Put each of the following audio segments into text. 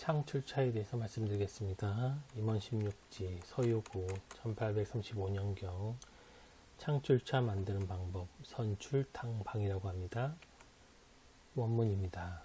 창출차에 대해서 말씀드리겠습니다. 임원 16지 서유고 1835년경 창출차 만드는 방법 선출탕방이라고 합니다. 원문입니다.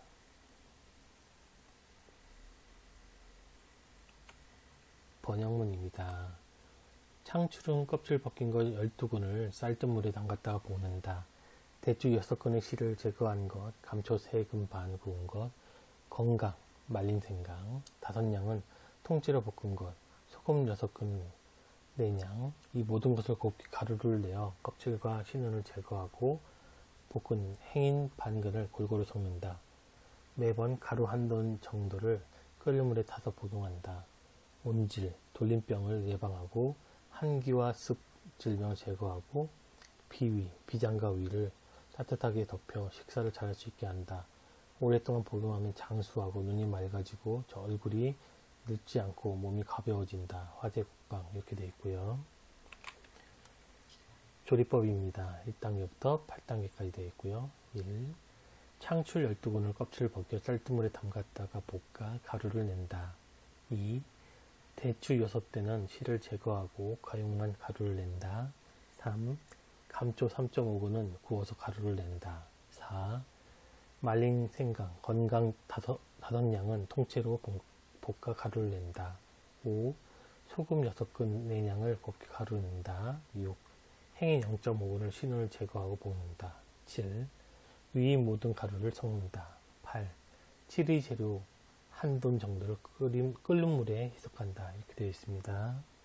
번역문입니다. 창출은 껍질 벗긴 것 12근을 쌀뜨물 물에 담갔다가 볶는다. 대추 6근의 씨를 제거한 것, 감초 3근 반 구운 것, 건강, 말린 생강, 5냥은 통째로 볶은 것, 소금 6근 내냥, 이 모든 것을 곱게 가루를 내어 껍질과 신은을 제거하고 볶은 행인 반근을 골고루 섞는다. 매번 가루 1돈 정도를 끓는 물에 타서 복용한다. 온질, 돌림병을 예방하고 한기와 습 질병을 제거하고 비위, 비장과 위를 따뜻하게 덮여 식사를 잘할 수 있게 한다. 오랫동안 복용하면 장수하고 눈이 맑아지고 저 얼굴이 늙지 않고 몸이 가벼워진다. 화재국방 이렇게 되어 있고요. 조리법입니다. 1단계부터 8단계까지 되어 있고요. 1. 창출 12근을 껍질을 벗겨 쌀뜨물에 담갔다가 볶아 가루를 낸다. 2. 대추 6대는 씨를 제거하고 과육만 가루를 낸다. 3. 감초 3.5근은 구워서 가루를 낸다. 4. 말린 생강, 건강 5냥은 통째로 볶아 가루를 낸다. 5. 소금 6근 내냥을 곱게 가루를 낸다. 6. 행인 0.5근을 신호를 제거하고 볶는다. 7. 위 모든 가루를 섞는다. 8. 칠의 재료 1돈 정도를 끓는 물에 희석한다. 이렇게 되어 있습니다.